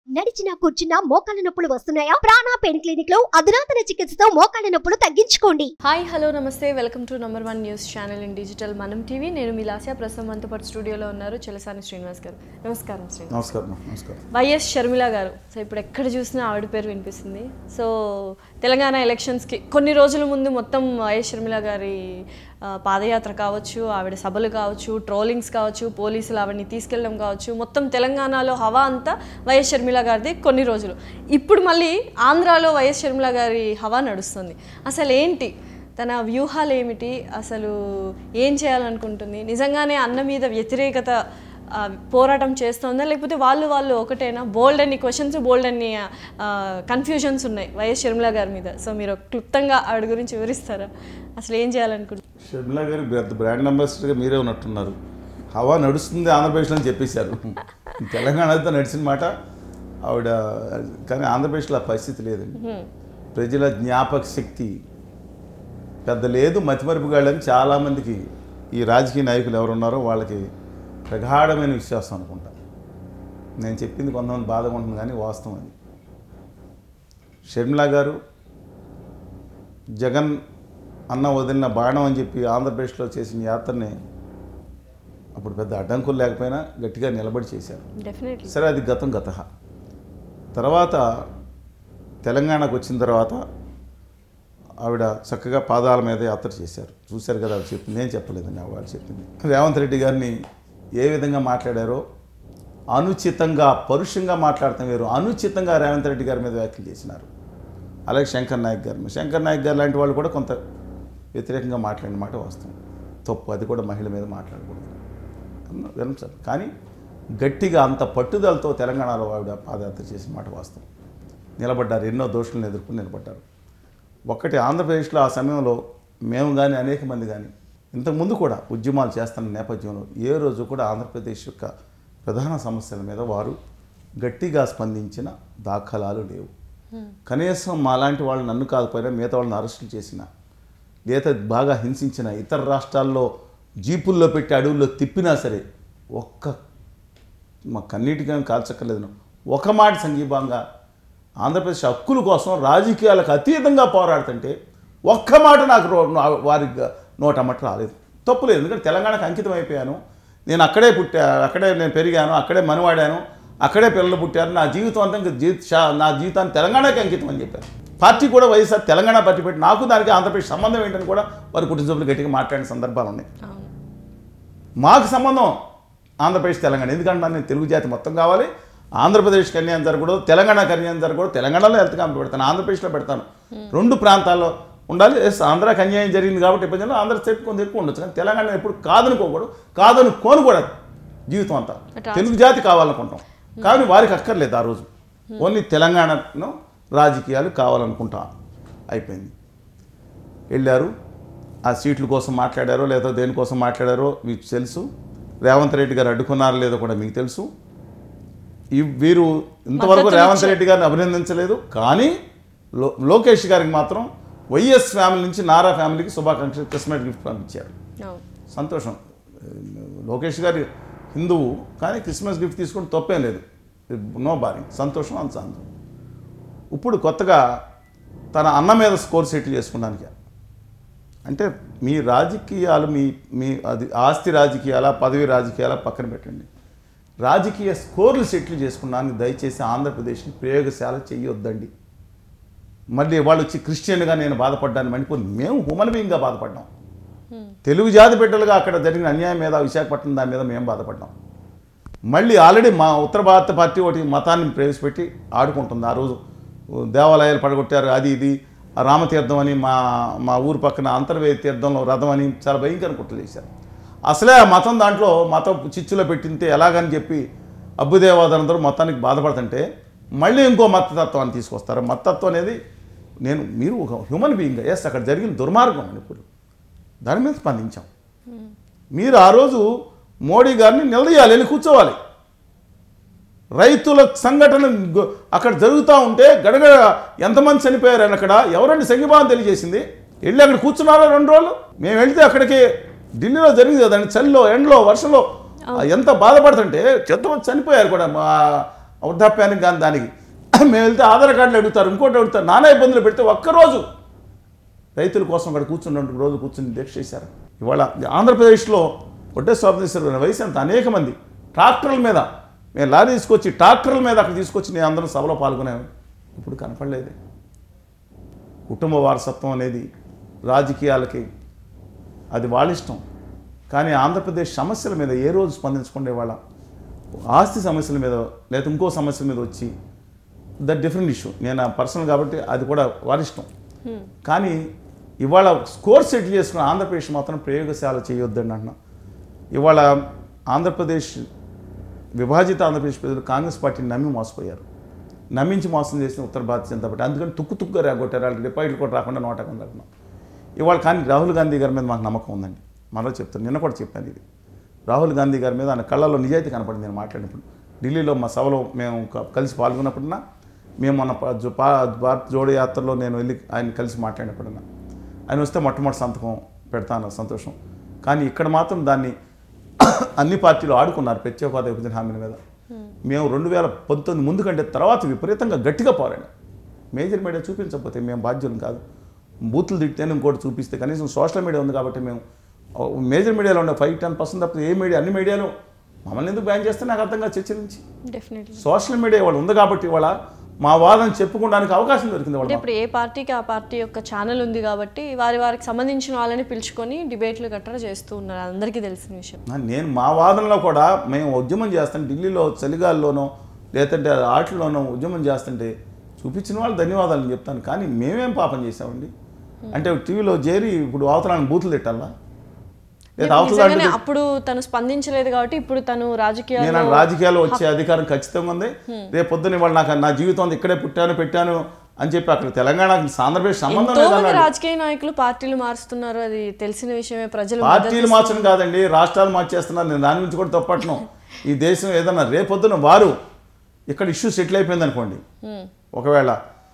నడిచినా కూర్చున్నా మోకాళ్ళ నొప్పులు వస్తున్నాయా? ప్రాణ పెయిన్ క్లినిక్ లో అధునాతన చికిత్సతో మోకాళ్ళ నొప్పులు తగ్గించుకోండి. హాయ్ హలో నమస్తే, welcome to number 1 news channel in digital Manam TV. నేను మీ లాస్య. ప్రస్తుతం మనతో పాటు స్టూడియోలో ఉన్నారు చెలసాని శ్రీనివాస్ గారు. నమస్కారం శ్రీనివాస్. నమస్కారం. వైఎస్ షర్మిల గారు. సో ఇప్పుడు ఎక్కడ చూసినా ఆవిడ పేరు వినిపిస్తుంది. సో తెలంగాణ ఎలక్షన్స్కి కొన్ని రోజుల ముందు మొత్తం వైఎస్ షర్మిల గారి పాదయాత్ర కావచ్చు, ఆవిడ సభలు కావచ్చు, ట్రోలింగ్స్ కావచ్చు, పోలీసులు ఆవిడని తీసుకెళ్ళడం కావచ్చు, మొత్తం తెలంగాణలో హవా అంతా వైఎస్ షర్మిల గారిది కొన్ని రోజులు. ఇప్పుడు మళ్ళీ ఆంధ్రాలో వైఎస్ షర్మిల గారి హవా నడుస్తుంది. అసలు ఏంటి తన వ్యూహాలు ఏమిటి, అసలు ఏం చేయాలనుకుంటుంది, నిజంగానే అన్న మీద వ్యతిరేకత పోరాటం చేస్తుందా, లేకపోతే వాళ్ళు ఒకటేనా? బోల్డ్ అన్ని క్వశ్చన్స్, బోల్డ్ అన్ని కన్ఫ్యూజన్స్ ఉన్నాయి వైఎస్ షర్మిల గారి మీద. సో మీరు క్లుప్తంగా ఆవిడ గురించి వివరిస్తారా? అసలు ఏం చేయాలనుకుంటున్నారు? షర్మిల గారి బ్రాండ్ అంబాసిడర్గా మీరే ఉన్నట్టున్నారు. హవా నడుస్తుంది ఆంధ్రప్రదేశ్లో అని చెప్పేశారు. తెలంగాణతో నడిచిన మాట ఆవిడ, కానీ ఆంధ్రప్రదేశ్లో ఆ పరిస్థితి లేదండి. ప్రజల జ్ఞాపక శక్తి పెద్ద లేదు, మతిమరుపుగాళ్ళని చాలామందికి ఈ రాజకీయ నాయకులు ఎవరున్నారో వాళ్ళకి ప్రగాఢమైన విశ్వాసం అనుకుంటా. నేను చెప్పింది కొంతమంది బాధగా ఉంటుంది, కానీ వాస్తవం అది. షర్మిల గారు జగన్ అన్న వదిలిన బాణం అని చెప్పి ఆంధ్రప్రదేశ్లో చేసిన యాత్రని అప్పుడు పెద్ద అడ్డంకులు లేకపోయినా గట్టిగా నిలబడి చేశారు. సరే, అది గత తర్వాత తెలంగాణకు వచ్చిన తర్వాత ఆవిడ చక్కగా పాదాల మీద యాత్ర చేశారు. చూశారు కదా, ఆవిడ చెప్పింది, నేను చెప్పలేదండి, ఆవిడ చెప్పింది. రేవంత్ రెడ్డి గారిని ఏ విధంగా మాట్లాడారో, అనుచితంగా పరుషంగా మాట్లాడటం వేరు, అనుచితంగా రేవంత్ రెడ్డి గారి మీద వ్యాఖ్యలు చేసినారు. అలాగే శంకర్ నాయక్ గారు లాంటి వాళ్ళు కూడా కొంత వ్యతిరేకంగా మాట్లాడిన మాట వాస్తవం, తప్పు. అది కూడా మహిళ మీద మాట్లాడకూడదు సార్. కానీ గట్టిగా అంత పట్టుదలతో తెలంగాణలో ఆవిడ పాదయాత్ర చేసిన మాట వాస్తవం. నిలబడ్డారు, ఎన్నో దోషులను ఎదుర్కొని నిలబడ్డారు. ఒక్కటి ఆంధ్రప్రదేశ్లో ఆ సమయంలో మేము కానీ అనేక మంది కానీ ఇంతకుముందు కూడా ఉద్యమాలు చేస్తున్న నేపథ్యంలో ఏ రోజు కూడా ఆంధ్రప్రదేశ్ యొక్క ప్రధాన సమస్యల మీద వారు గట్టిగా స్పందించిన దాఖలాలు లేవు. కనీసం మాలాంటి వాళ్ళు, నన్ను కాకపోయినా మిగతా వాళ్ళని అరెస్టులు చేసిన, లేదా బాగా హింసించిన, ఇతర రాష్ట్రాల్లో జీపుల్లో పెట్టి అడవుల్లో తిప్పినా సరే మా కన్నీటిగా కాల్చక్కర్లేదు, ఒక మాట సంఘీభావంగా ఆంధ్రప్రదేశ్ హక్కుల కోసం రాజకీయాలకు అతీతంగా పోరాడుతుంటే ఒక్క మాట నాకు వారి నోటమ్మట రాలేదు. తప్పులేదు, ఎందుకంటే తెలంగాణకు అంకితం అయిపోయాను. నేను అక్కడే అక్కడే నేను పెరిగాను, అక్కడే మనవాడాను, అక్కడే పిల్లలు పుట్టారు. నా జీవితం అంతా నా జీవితాన్ని తెలంగాణకి అంకితం అని చెప్పారు. పార్టీ కూడా వైఎస్ఆర్ తెలంగాణ పార్టీ పెట్టి నాకు దానికి ఆంధ్రప్రదేశ్ సంబంధం ఏంటని కూడా వారి కుటుంబ సభ్యులు గట్టిగా మాట్లాడిన సందర్భాలు ఉన్నాయి. మాకు సంబంధం ఆంధ్రప్రదేశ్ తెలంగాణ, ఎందుకంటే నేను తెలుగు జాతి మొత్తం కావాలి, ఆంధ్రప్రదేశ్కి అన్యాయం జరగకూడదు, తెలంగాణకి అన్యాయం జరగకూడదు. తెలంగాణలో హెల్త్ క్యాంప్ పెడతాను, ఆంధ్రప్రదేశ్లో పెడతాను, రెండు ప్రాంతాల్లో ఉండాలి. ఆంధ్రాకి అన్యాయం జరిగింది కాబట్టి ఇబ్బంది, ఆంధ్ర స్టేట్ కొంత ఎక్కువ ఉండొచ్చు, కానీ తెలంగాణ ఎప్పుడు కాదనుకోను కూడా జీవితం అంతా తెలుగు జాతి కావాలనుకుంటాం. కానీ వారికి అక్కర్లేదు ఆ రోజు, ఓన్లీ తెలంగాణను రాజకీయాలు కావాలనుకుంటా అయిపోయింది. వెళ్ళారు, ఆ సీట్ల కోసం మాట్లాడారో లేదా దేనికోసం మాట్లాడారో మీకు తెలుసు. రేవంత్ రెడ్డి గారు అడ్డుకున్నారో లేదో కూడా మీకు తెలుసు. వీరు ఇంతవరకు రేవంత్ రెడ్డి గారిని అభినందించలేదు, కానీ లోకేష్ గారికి మాత్రం వైఎస్ ఫ్యామిలీ నుంచి నారా ఫ్యామిలీకి శుభాకాంక్షలు, క్రిస్మస్ గిఫ్ట్ పంపించారు. సంతోషం. లోకేష్ గారి హిందువు, కానీ క్రిస్మస్ గిఫ్ట్ తీసుకుంటే తప్పేం లేదు, నో బారింగ్, సంతోషం అంత సంతోషం. ఇప్పుడు కొత్తగా తన అన్న మీద స్కోర్ సెటిల్ చేసుకోవడానికి, అంటే మీ రాజకీయాలు మీ అది ఆస్తి రాజకీయాల, పదవి రాజకీయాల పక్కన పెట్టండి, రాజకీయ స్కోర్లు సెటిల్ చేసుకున్నాను. దయచేసి ఆంధ్రప్రదేశ్ని ప్రయోగశాల చెయ్యొద్దండి. మళ్ళీ వాళ్ళు వచ్చి క్రిస్టియన్గా నేను బాధపడ్డాను మణిపూర్, మేము హ్యూమన్ బీయింగ్గా బాధపడ్డాం. తెలుగు జాతి బిడ్డలుగా అక్కడ జరిగిన అన్యాయం మీద, విశాఖపట్నం దాని మీద మేము బాధపడ్డాం. మళ్ళీ ఆల్రెడీ మా ఉత్తర భారత పార్టీ ఒకటి మతాన్ని ప్రవేశపెట్టి ఆడుకుంటుంది. ఆ రోజు దేవాలయాలు పడగొట్టారు, అది ఇది రామతీర్థం అని, మా ఊరు పక్కన అంతర్వేద తీర్థంలో రథం అని చాలా భయంకర కుట్రలు చేశారు. అసలే ఆ మతం దాంట్లో మతం చిచ్చులో పెట్టింటే ఎలాగని చెప్పి అభ్యుదయవాదులందరూ మొత్తానికి బాధపడుతుంటే మళ్ళీ ఇంకో మతతత్వాన్ని తీసుకొస్తారు. మతతత్వం అనేది మీరు ఒక హ్యూమన్ బీయింగ్, ఎస్ అక్కడ జరిగిన దుర్మార్గం అని ఇప్పుడు దాని మీద స్పందించాం. మీరు ఆ రోజు మోడీ గారిని నిలదీయాలి, వెళ్ళి కూర్చోవాలి. రైతుల సంఘటన అక్కడ జరుగుతూ ఉంటే గడగడ ఎంతమంది చనిపోయారు అని అక్కడ ఎవరండి సంఘీభావం తెలియజేసింది? వెళ్ళి అక్కడ కూర్చున్నారా 2 రోజులు? మేము వెళ్తే అక్కడికి ఢిల్లీలో జరిగింది కదండి, చలిలో, ఎండలో, వర్షంలో ఎంత బాధపడుతుంటే ఎంతమంది చనిపోయారు కూడా. వృద్ధాప్యానికి కానీ దానికి మేము వెళ్తే ఆధార్ కార్డులు అడుగుతారు, ఇంకోటి అడుగుతారు, నానా ఇబ్బందులు పెడితే ఒక్కరోజు రైతుల కోసం అక్కడ కూర్చున్నట్టు రోజు కూర్చుని దీక్ష చేశారు. ఇవాళ ఆంధ్రప్రదేశ్లో ఒడ్డేశ్వర వయసు అంత అనేక మంది ట్రాక్టర్ల మీద మేము లారీ తీసుకొచ్చి ట్రాక్టర్ల మీద అక్కడ తీసుకొచ్చి నేను అందరం సభలో పాల్గొనాను. ఇప్పుడు కనపడలేదు. కుటుంబ వారసత్వం అనేది రాజకీయాలకి అది వాళ్ళ ఇష్టం. కానీ ఆంధ్రప్రదేశ్ సమస్యల మీద ఏ రోజు స్పందించకుండా వాళ్ళ ఆస్తి సమస్యల మీద లేదా ఇంకో సమస్యల మీద వచ్చి దట్ డిఫరెంట్ ఇష్యూ. నేను పర్సనల్ కాబట్టి అది కూడా వారి ఇష్టం. కానీ ఇవాళ స్కోర్ సెటిల్ చేసుకున్న ఆంధ్రప్రదేశ్ మాత్రం ప్రయోగశాల చేయొద్దండి అంటున్నా. ఇవాళ ఆంధ్రప్రదేశ్ విభాజిత ఆంధ్రప్రదేశ్ ప్రజలు కాంగ్రెస్ పార్టీని నమ్మి మోసపోయారు. నమ్మించి మోసం చేసిన ఉత్తర భారతీయ జనతా పార్టీ. అందుకని తుక్కుగా రాగొట్టారు. వాళ్ళకి డిపాజిట్లు కూడా రాకుండా నోటకుండా రాకుండా ఇవాళ. కానీ రాహుల్ గాంధీ గారి మీద మాకు నమ్మకం ఉందండి. మరో చెప్తాను, నిన్న కూడా చెప్పాను ఇది. రాహుల్ గాంధీ గారి మీద ఆయన కళ్ళల్లో నిజాయితీ కనపడింది. నేను మాట్లాడినప్పుడు ఢిల్లీలో మా సభలో మేము కలిసి పాల్గొన్నప్పుడున్నా, మేము మన భారత్ జోడో యాత్రలో నేను వెళ్ళి ఆయన కలిసి మాట్లాడినప్పుడున్నా, ఆయన వస్తే మొట్టమొదటి సంతకం పెడతాను, సంతోషం. కానీ ఇక్కడ మాత్రం దాన్ని అన్ని పార్టీలు ఆడుకున్నారు ప్రత్యేక హోదా విభజన హామీల మీద. మేము 2019 ముందు కంటే తర్వాత విపరీతంగా గట్టిగా పోరాడాం. మేజర్ మీడియా చూపించకపోతే మేము బాధ్యులం కాదు. బూతులు తిట్టితేనే ఇంకోటి చూపిస్తే కనీసం సోషల్ మీడియా ఉంది కాబట్టి మేము మేజర్ మీడియాలో ఉండే 5-10% తప్ప ఏ మీడియా అన్ని మీడియాలో మమ్మల్ని ఎందుకు బ్యాన్ చేస్తే నాకు అర్థంగా చర్చ నుంచి. సోషల్ మీడియా వాళ్ళు ఉంది కాబట్టి ఇవాళ మా వాదన చెప్పుకోవడానికి అవకాశం దొరికింది. అంటే ఇప్పుడు ఏ పార్టీకి ఆ పార్టీ యొక్క ఛానల్ ఉంది కాబట్టి వారికి సంబంధించిన వాళ్ళని పిలుచుకొని డిబేట్లు గట్రా చేస్తూ ఉన్నారు, అందరికీ తెలిసిన విషయం. నేను మా వాదనలో కూడా మేము ఉద్యమం చేస్తాం, ఢిల్లీలో చలిగాల్లోనో లేదంటే ఆటల్లోనో ఉద్యమం చేస్తుంటే చూపించిన వాళ్ళు ధన్యవాదాలు చెప్తాను. కానీ మేమేం పాపం చేసామండి? అంటే టీవీలో చేరి ఇప్పుడు అవతరాన్ని బూతులు తిట్టాలా? అప్పుడు తను స్పందించలేదు కాబట్టి ఇప్పుడు తను రాజకీయాల్లో వచ్చే అధికారం ఖచ్చితంగా ఉంది. రేపు పొద్దున ఇవాళ నాకు నా జీవితం ఇక్కడే పుట్టాను పెట్టాను అని చెప్పి అక్కడ తెలంగాణ ఆంధ్రప్రదేశ్ సంబంధం లేదు. రాజకీయ నాయకులు పార్టీలు మారుస్తున్నారు, అది తెలిసిన విషయమే. ప్రజలు పార్టీలు మార్చడం కాదండి, రాష్ట్రాలు మార్చేస్తున్నారు. నేను దాని గురించి కూడా తప్పట్ను. ఈ దేశం ఏదన్నా రేపొద్దున వారు ఇక్కడ ఇష్యూ సెటిల్ అయిపోయింది అనుకోండి, ఒకవేళ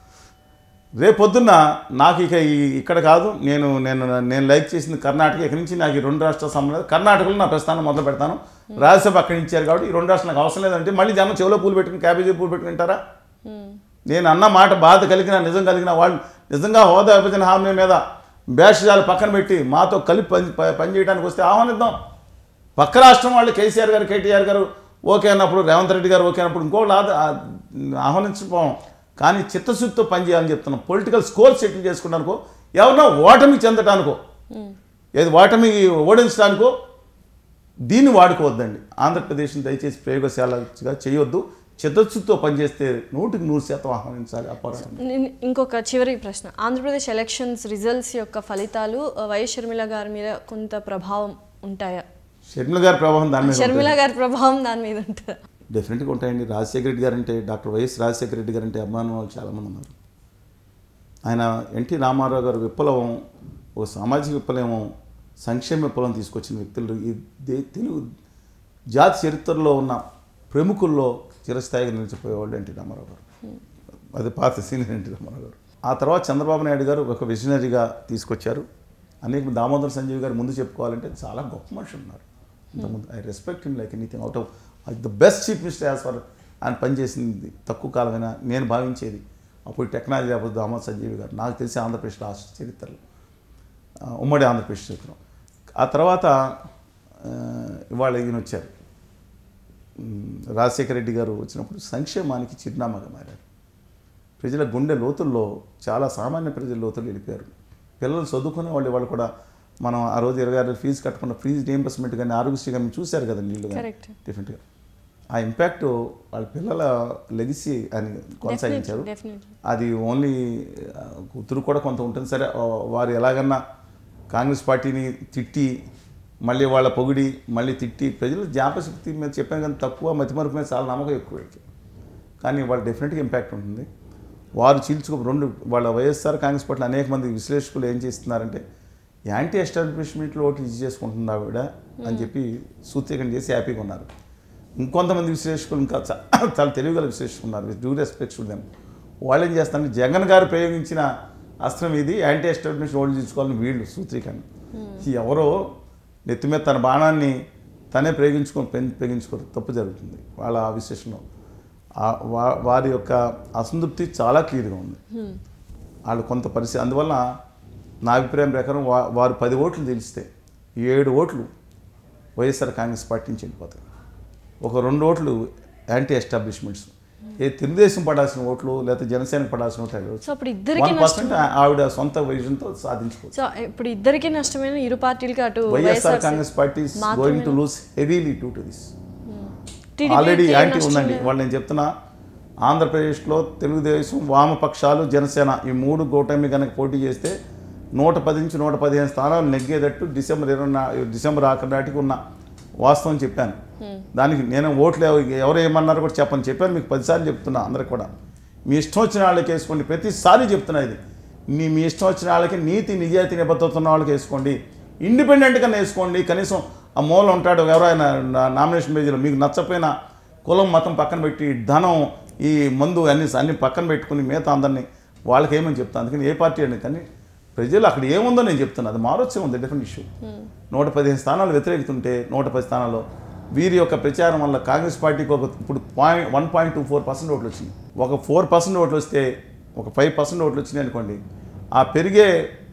రేపొద్దున్న నాకు ఇక ఇక్కడ కాదు, నేను లైక్ చేసింది కర్ణాటక. ఇక్కడి నుంచి నాకు ఈ 2 రాష్ట్రాల సంబంధం కర్ణాటకలో నా ప్రస్థానం మొదలు పెడతాను. రాజ్యసభ అక్కడి నుంచి ఇచ్చారు కాబట్టి ఈ 2 రాష్ట్రాలు నాకు అవసరం లేదంటే మళ్ళీ జనం చెవిలో పూలు పెట్టుకుని క్యాబేజీ పూలు పెట్టుకుంటారా? నేను అన్న మాట బాధ కలిగిన నిజం కలిగిన వాళ్ళు నిజంగా హోదా విభజన హామీ మీద భేషజాలు పక్కన పెట్టి మాతో కలిపి పనిచేయడానికి వస్తే ఆహ్వానిద్దాం. పక్క రాష్ట్రం వాళ్ళు కేసీఆర్ గారు కేటీఆర్ గారు ఓకే అన్నప్పుడు, రేవంత్ రెడ్డి గారు ఓకే అన్నప్పుడు ఇంకోళ్ళు ఆహ్వానించకపోం. కానీ చిత్తశుద్ధితో పనిచేయాలని చెప్తున్నాం. పొలిటికల్ స్కోర్ సెటిల్ చేసుకున్నానుకో, ఎవరినో ఓటమి చెందటానికో, ఏది ఓటమి ఓడించడానికో దీన్ని వాడుకోవద్దండి. ఆంధ్రప్రదేశ్ని దయచేసి ప్రయోగశాలగా చేయొద్దు. చిత్తశుద్ధితో పనిచేస్తే 100% ఆహ్వానించాలి ఆ పోరాటం. ఇంకొక చివరి ప్రశ్న, ఆంధ్రప్రదేశ్ ఎలక్షన్స్ రిజల్ట్స్ యొక్క ఫలితాలు వైఎస్ షర్మిల గారి మీద కొంత ప్రభావం ఉంటాయా? షర్మిల గారి ప్రభావం దాని మీద ఉంటుందా? డెఫినెట్గా ఉంటాయండి. రాజశేఖర రెడ్డి గారు అంటే, డాక్టర్ వైఎస్ రాజశేఖర రెడ్డి గారు అంటే అభిమానం వాళ్ళు చాలామంది ఉన్నారు. ఆయన ఎన్టీ రామారావు గారు విప్లవం, ఒక సామాజిక విప్లవం, సంక్షేమ విప్లవం తీసుకొచ్చిన వ్యక్తులు ఈ తెలుగు జాతి చరిత్రలో ఉన్న ప్రముఖుల్లో చిరస్థాయిగా నిలిచిపోయేవాళ్ళు ఎన్టీ రామారావు గారు. అది పాత సీనియర్ ఎన్టీ రామారావు గారు. ఆ తర్వాత చంద్రబాబు నాయుడు గారు ఒక విజనరీగా తీసుకొచ్చారు. అనేక దామోదర్ సంజీవ్ గారు ముందు చెప్పుకోవాలంటే చాలా గొప్ప మనుషులు ఉన్నారు. ఇంతకుముందు I respect him like anything out of the best chief minister as for ఆయన పనిచేసింది తక్కువ కాలమైనా నేను భావించేది. అప్పుడు టెక్నాలజీ అప్పుడు దామోదర్ సంజీవ్ గారు నాకు తెలిసి ఆంధ్రప్రదేశ్ రాష్ట్ర చరిత్రలో ఉమ్మడి ఆంధ్రప్రదేశ్ చరిత్రలో. ఆ తర్వాత ఇవాళ ఈయన వచ్చారు, రాజశేఖర రెడ్డి గారు వచ్చినప్పుడు సంక్షేమానికి చిరునామాగా మారారు. ప్రజల గుండె లోతుల్లో చాలా సామాన్య ప్రజల లోతులు వెళ్ళిపోయారు. పిల్లలు చదువుకునే వాళ్ళు కూడా మనం ఆ రోజు 26 ఫీజు కట్టకుండా ఫీజు రీయింబర్స్మెంట్ కానీ ఆరోగ్యశ్రీ కానీ చూశారు కదా నీళ్ళు కానీ డిఫరెంట్గా. ఆ ఇంపాక్ట్ వాళ్ళ పిల్లల లెగసీ అని కొనసాగించారు. అది ఓన్లీ కూతురు కూడా కొంత ఉంటుంది. సరే వారు ఎలాగన్నా కాంగ్రెస్ పార్టీని తిట్టి మళ్ళీ వాళ్ళ పొగిడి మళ్ళీ తిట్టి ప్రజలు జ్ఞాపశక్తి మీద చెప్పాను కానీ తక్కువ, మతిమరుపు మీద చాలా నమ్మకం ఎక్కువ. కానీ వాళ్ళు డెఫినెట్గా ఇంపాక్ట్ ఉంటుంది. వారు వాళ్ళ వైఎస్ఆర్ కాంగ్రెస్ పార్టీలో అనేక మంది విశ్లేషకులు ఏం చేస్తున్నారంటే యాంటీ ఎస్టాబ్లిష్మెంట్లో ఓట్లు ఇది చేసుకుంటుంది ఆవిడ అని చెప్పి సూత్రీకరణ చేసి హ్యాపీగా ఉన్నారు. ఇంకొంతమంది విశ్లేషకులు ఇంకా చాలా తెలివిగల విశ్లేషకులు ఉన్నారు, with due respect to them. వాళ్ళు ఏం చేస్తారంటే జగన్ గారు ప్రయోగించిన అస్త్రం ఇది, యాంటీ ఎస్టాబ్లిష్మెంట్ ఓట్లు తీసుకోవాలని వీళ్ళు సూత్రీకరణ. ఎవరో నెత్తి మీద తన బాణాన్ని తనే ప్రయోగించుకోరు, తప్పు జరుగుతుంది వాళ్ళ విశ్లేషణలో. వారి యొక్క అసంతృప్తి చాలా క్లియర్గా ఉంది. వాళ్ళు కొంత పరిస్థితి అందువల్ల నా అభిప్రాయం ప్రకారం వారు 10 ఓట్లు తెలిస్తే 7 ఓట్లు వైఎస్ఆర్ కాంగ్రెస్ పార్టీ నుంచి వెళ్ళిపోతాయి. ఒక 2 ఓట్లు యాంటీ ఎస్టాబ్లిష్మెంట్స్, ఏ తెలుగుదేశం పడాల్సిన ఓట్లు లేకపోతే జనసేనకు పడాల్సిన ఓట్లు సో అప్పుడు ఇద్దరికి 1% ఆవిడ సొంత విజన్తో సాధించుకోవచ్చు. సో ఇప్పుడు ఇద్దరికి నష్టమైన ఇరు పార్టీలకి అటు YSR Congress party going to lose heavily due to this. Already anti ఉందండి. వాళ్ళు నేను చెప్తున్నా, ఆంధ్రప్రదేశ్లో తెలుగుదేశం, వామపక్షాలు, జనసేన ఈ 3 కూటమి కనుక పోటీ చేస్తే 110 నుంచి 115 స్థానాలు నెగ్గేటట్టు డిసెంబర్ ఆఖరి నాటికి ఉన్న వాస్తవం చెప్పాను. దానికి నేను ఓట్లు ఎవరు ఏమన్నారు కూడా చెప్పాను. మీకు 10 సార్లు చెప్తున్నా. అందరికి కూడా మీ ఇష్టం వచ్చిన వాళ్ళకి వేసుకోండి. ప్రతిసారి చెప్తున్నా ఇది. మీ ఇష్టం వచ్చిన వాళ్ళకి నీతి నిజాయితీ నిబద్ధత ఉన్న వాళ్ళకి వేసుకోండి. ఇండిపెండెంట్గా వేసుకోండి. కనీసం ఆ మూల ఉంటాడు ఎవరైనా నామినేషన్ పేజీలో మీకు నచ్చపోయిన కులం మతం పక్కన పెట్టి ధనం ఈ మందు అన్ని పక్కన పెట్టుకుని మిగతా అందరినీ వాళ్ళకి ఏమని చెప్తాను. అందుకని ఏ పార్టీ అని కానీ ప్రజలు అక్కడ ఏముందో నేను చెప్తున్నాను. అది మారొచ్చే ఉంది, డిఫరెంట్ ఇష్యూ. 115 స్థానాలు వ్యతిరేకతుంటే 110 స్థానాల్లో వీరి యొక్క ప్రచారం వల్ల కాంగ్రెస్ పార్టీకి ఇప్పుడు 1.24% ఓట్లు వచ్చింది. ఒక 4% ఓట్లు వస్తే ఒక 5% ఓట్లు వచ్చినాయి అనుకోండి. ఆ పెరిగే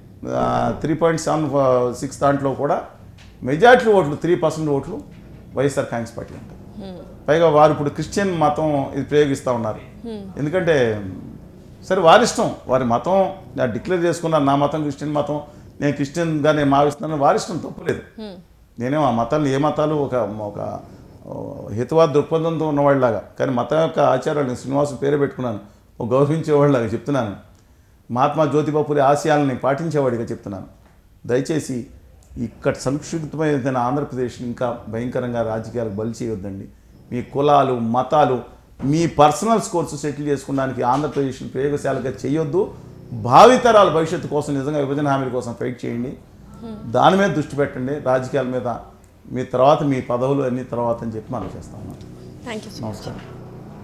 3.76 దాంట్లో కూడా మెజార్టీ ఓట్లు 3% ఓట్లు వైఎస్ఆర్ కాంగ్రెస్ పార్టీ ఉంటాయి. పైగా వారు ఇప్పుడు క్రిస్టియన్ మతం ఇది ప్రయోగిస్తూ ఉన్నారు. ఎందుకంటే సరే వారి ఇష్టం, వారి మతం డిక్లేర్ చేసుకున్నారు. నా మతం క్రిస్టియన్ మతం, నేను క్రిస్టియన్గా నేను భావిస్తున్నాను, వారి ఇష్టం, తప్పులేదు. నేనేమో ఆ మతాన్ని ఏ మతాలు ఒక హితవాద దృక్పథంతో ఉన్నవాళ్ళలాగా, కానీ మతం యొక్క ఆచారాలు నేను శ్రీనివాసం పేరే పెట్టుకున్నాను, ఒక గౌరవించేవాళ్ళలాగా చెప్తున్నాను. మహాత్మా జ్యోతిబా పూలే ఆశయాలని పాటించేవాడిగా చెప్తున్నాను. దయచేసి ఇక్కడ సంక్షిప్తమైన ఆంధ్రప్రదేశ్ని ఇంకా భయంకరంగా రాజకీయాలకు బలి చేయొద్దండి. మీ కులాలు, మతాలు, మీ పర్సనల్ స్కోర్స్ సెటిల్ చేసుకోవడానికి ఆంధ్రప్రదేశ్ని ప్రయోగశాలగా చేయొద్దు. భావితరాల భవిష్యత్తు కోసం నిజంగా విభజన హామీల కోసం ఫైట్ చేయండి. దాని మీద దృష్టి పెట్టండి. రాజకీయాల మీద మీ తర్వాత మీ పదవులు అన్ని తర్వాత అని చెప్పి మనం చేస్తాం. Thank you. నమస్కారం.